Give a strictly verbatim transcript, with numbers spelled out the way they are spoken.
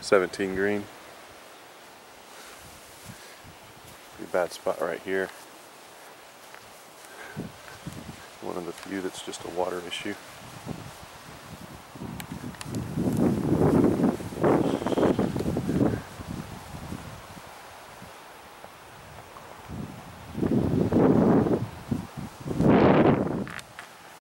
seventeen green. Pretty bad spot right here. One of the few that's just a water issue.